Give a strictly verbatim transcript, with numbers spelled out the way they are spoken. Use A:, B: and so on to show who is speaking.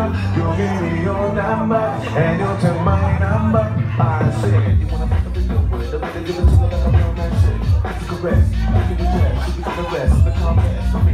A: You'll give me your number and you'll take my number. I said, you wanna fuck up the good with it, let me give it to you like a real man shit. It's a caress, I give you dress, you become the rest, the comments.